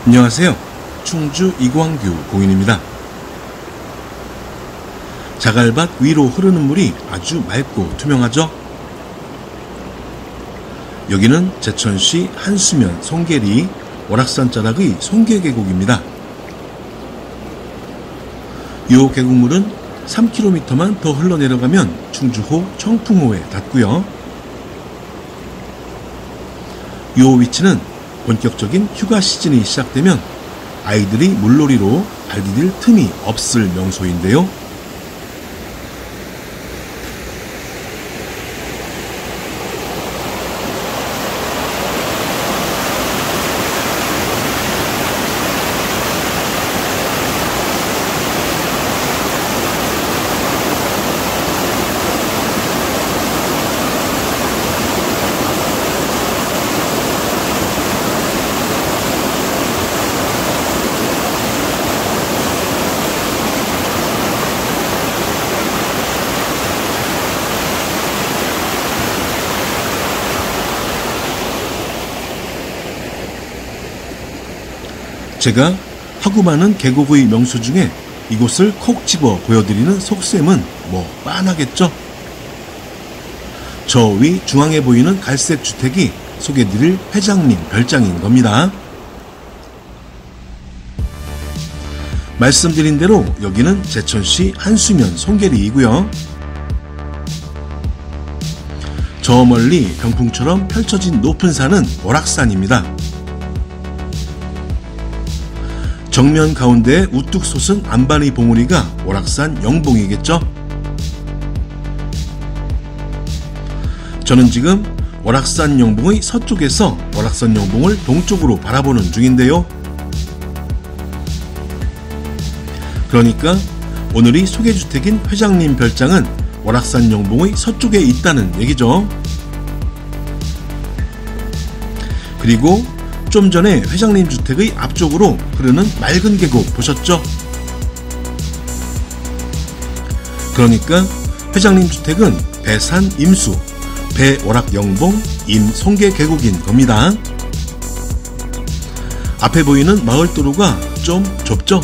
안녕하세요. 충주 이광규 공인입니다. 자갈밭 위로 흐르는 물이 아주 맑고 투명하죠? 여기는 제천시 한수면 송계리 월악산 자락의 송계계곡입니다. 이 계곡물은 3km만 더 흘러내려가면 충주호 청풍호에 닿고요. 이 위치는 본격적인 휴가 시즌이 시작되면 아이들이 물놀이로 발 디딜 틈이 없을 명소인데요. 제가 하고 많은 계곡의 명소 중에 이곳을 콕 집어 보여드리는 속셈은 뭐 빤하겠죠? 저 위 중앙에 보이는 갈색 주택이 소개드릴 회장님 별장인 겁니다. 말씀드린 대로 여기는 제천시 한수면 송계리이고요. 저 멀리 병풍처럼 펼쳐진 높은 산은 월악산입니다. 정면 가운데에 우뚝 솟은 안반의 봉우리가 월악산 영봉이겠죠? 저는 지금 월악산 영봉의 서쪽에서 월악산 영봉을 동쪽으로 바라보는 중인데요. 그러니까 오늘의 소개주택인 회장님 별장은 월악산 영봉의 서쪽에 있다는 얘기죠. 그리고 좀 전에 회장님 주택의 앞쪽으로 흐르는 맑은 계곡 보셨죠? 그러니까 회장님 주택은 배산 임수, 배월악 영봉, 임송계 계곡인 겁니다. 앞에 보이는 마을도로가 좀 좁죠?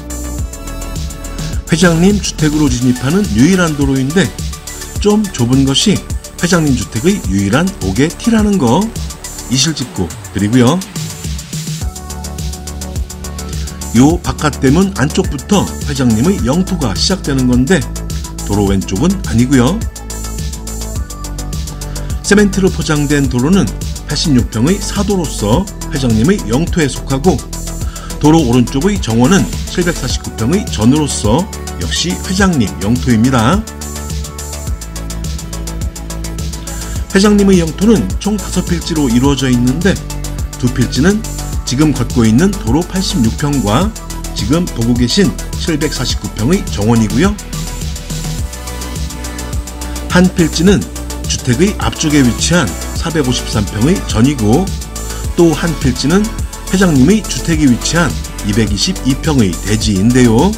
회장님 주택으로 진입하는 유일한 도로인데 좀 좁은 것이 회장님 주택의 유일한 옥의 티라는 거 이실직고 드리고요. 요 바깥대문 안쪽부터 회장님의 영토가 시작되는 건데 도로 왼쪽은 아니고요. 세멘트로 포장된 도로는 86평의 사도로서 회장님의 영토에 속하고 도로 오른쪽의 정원은 749평의 전으로서 역시 회장님 영토입니다. 회장님의 영토는 총 5필지로 이루어져 있는데 2필지는 지금 걷고 있는 도로 86평과 지금 보고 계신 749평의 정원이고요. 한 필지는 주택의 앞쪽에 위치한 453평의 전이고 또 한 필지는 회장님의 주택이 위치한 222평의 대지인데요.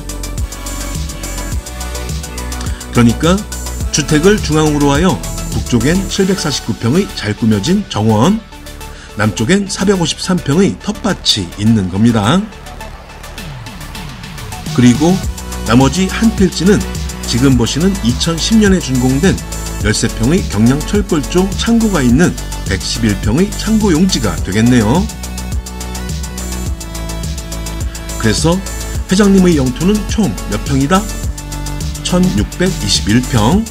그러니까 주택을 중앙으로 하여 북쪽엔 749평의 잘 꾸며진 정원, 남쪽엔 453평의 텃밭이 있는 겁니다. 그리고 나머지 한 필지는 지금 보시는 2010년에 준공된 13평의 경량철골 쪽 창고가 있는 111평의 창고 용지가 되겠네요. 그래서 회장님의 영토는 총 몇 평이다? 1621평.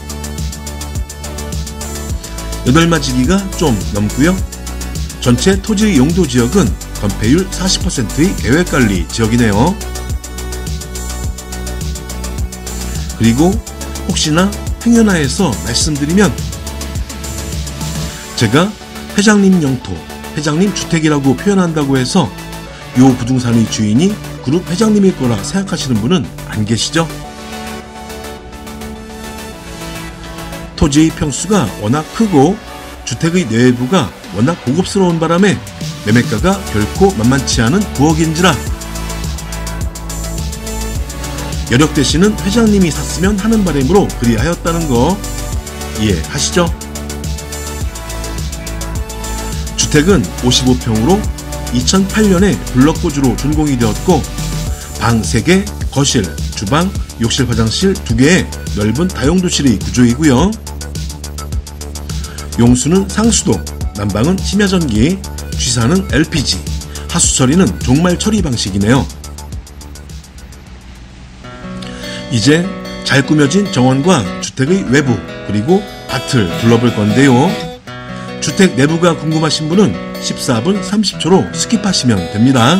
8마지기가 좀 넘고요. 전체 토지의 용도 지역은 건폐율 40%의 계획관리 지역이네요. 그리고 혹시나 행여나해서 말씀드리면 제가 회장님 영토, 회장님 주택이라고 표현한다고 해서 요 부동산의 주인이 그룹 회장님일 거라 생각하시는 분은 안 계시죠? 토지의 평수가 워낙 크고 주택의 내외부가 워낙 고급스러운 바람에 매매가가 결코 만만치 않은 9억인지라 여력되시는 회장님이 샀으면 하는 바람으로 그리하였다는 거 이해하시죠? 주택은 55평으로 2008년에 블럭고주로 준공이 되었고 방 3개, 거실, 주방, 욕실, 화장실 2개의 넓은 다용도실의 구조이고요. 용수는 상수도, 난방은 심야전기, 취사는 LPG, 하수처리는 종말 처리 방식이네요. 이제 잘 꾸며진 정원과 주택의 외부 그리고 밭을 둘러볼 건데요. 주택 내부가 궁금하신 분은 14분 30초로 스킵하시면 됩니다.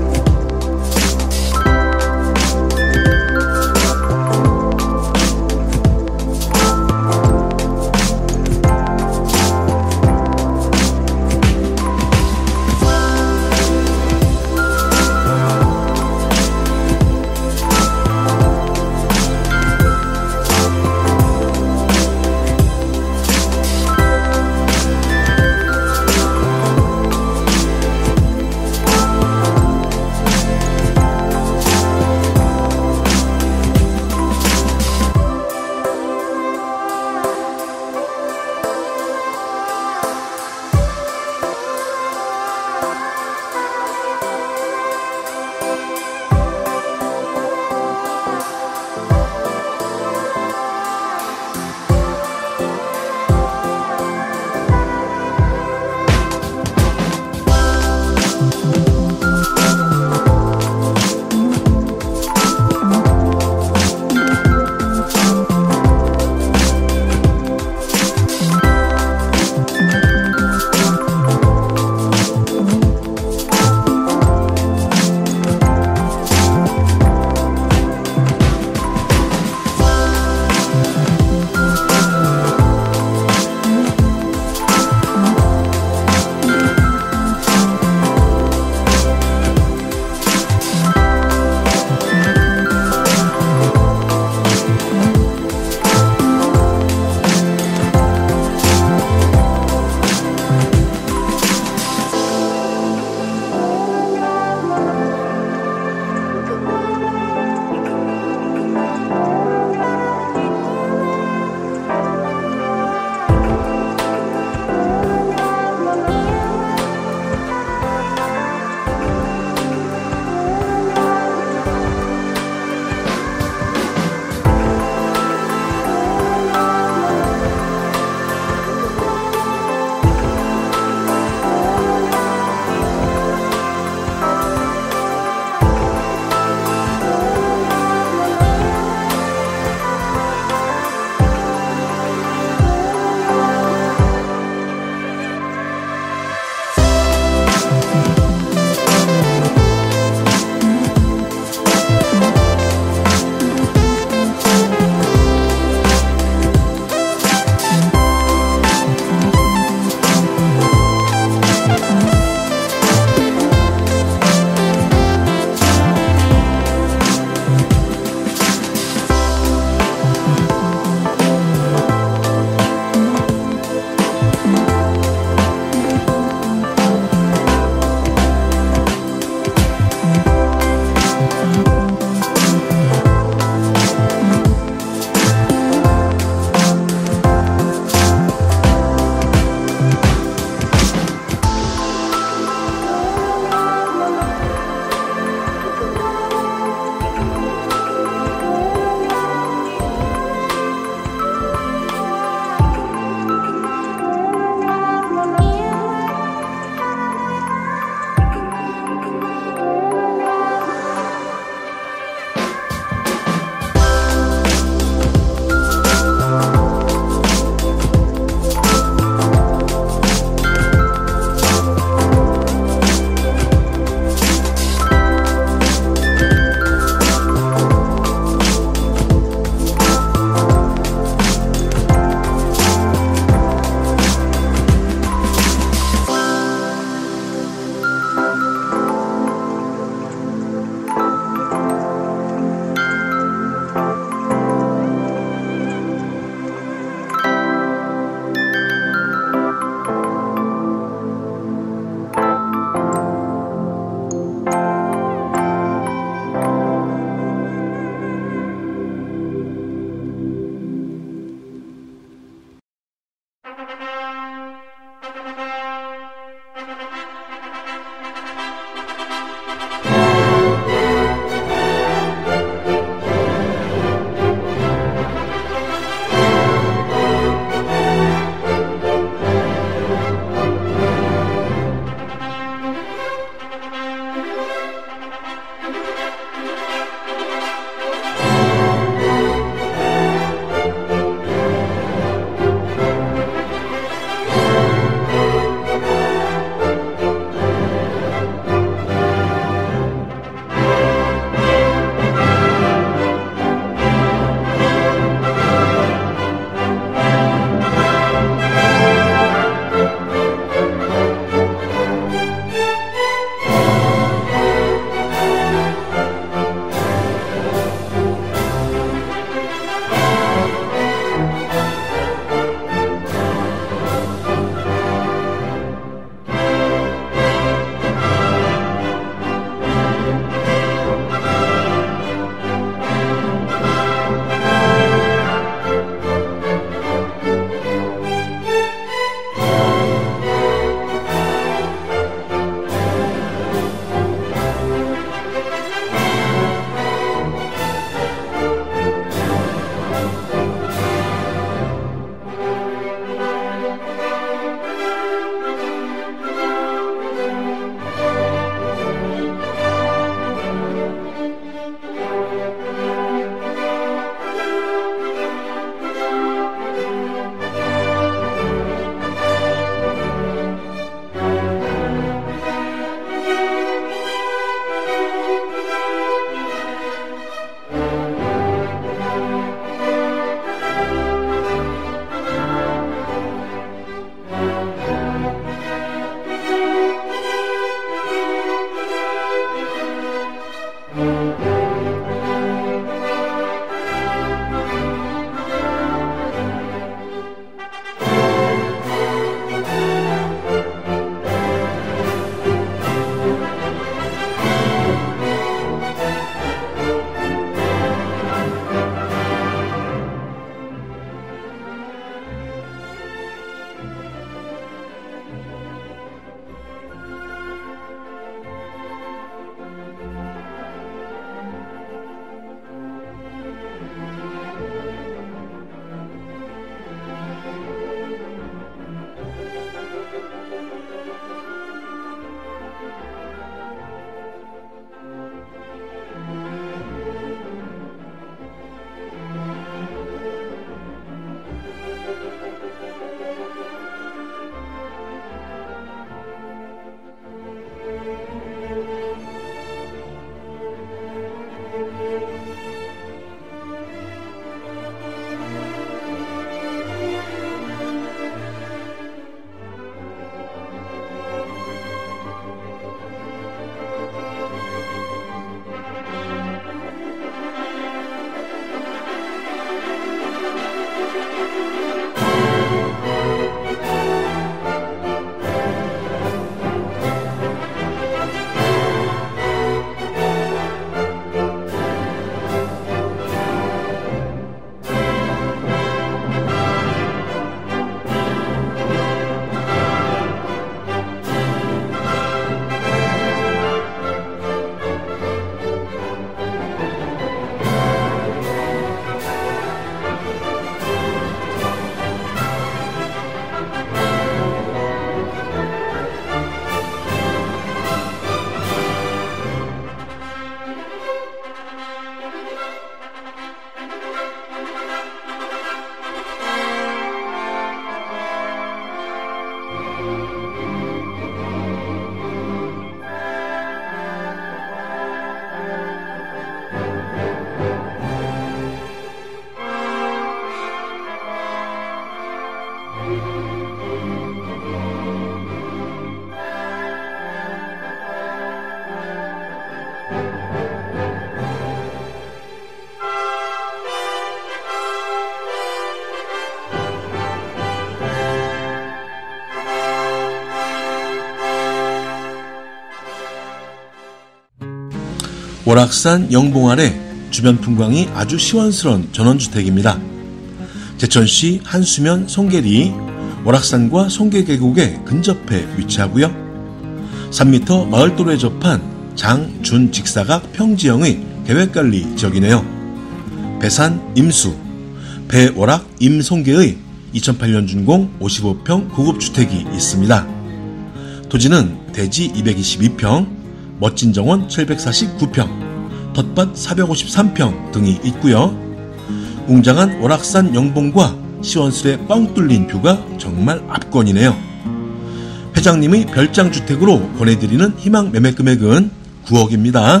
월악산 영봉 아래 주변 풍광이 아주 시원스러운 전원주택입니다. 제천시 한수면 송계리, 월악산과 송계계곡에 근접해 위치하고요. 3m 마을도로에 접한 장준 직사각 평지형의 계획관리 지역이네요. 배산 임수, 배월악 임송계의 2008년 준공 55평 고급주택이 있습니다. 토지는 대지 222평, 멋진 정원 749평, 텃밭 453평 등이 있고요. 웅장한 월악산 영봉과 시원스레 뻥 뚫린 뷰가 정말 압권이네요. 회장님의 별장주택으로 권해드리는 희망 매매 금액은 9억입니다.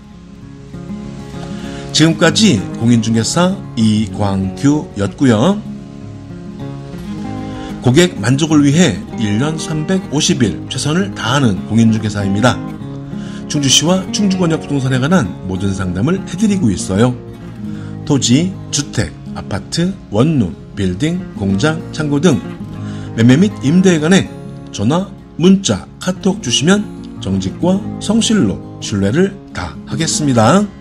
지금까지 공인중개사 이광규였고요. 고객 만족을 위해 1년 350일 최선을 다하는 공인중개사입니다. 충주시와 충주권역 부동산에 관한 모든 상담을 해드리고 있어요. 토지, 주택, 아파트, 원룸, 빌딩, 공장, 창고 등 매매 및 임대에 관해 전화, 문자, 카톡 주시면 정직과 성실로 신뢰를 다하겠습니다.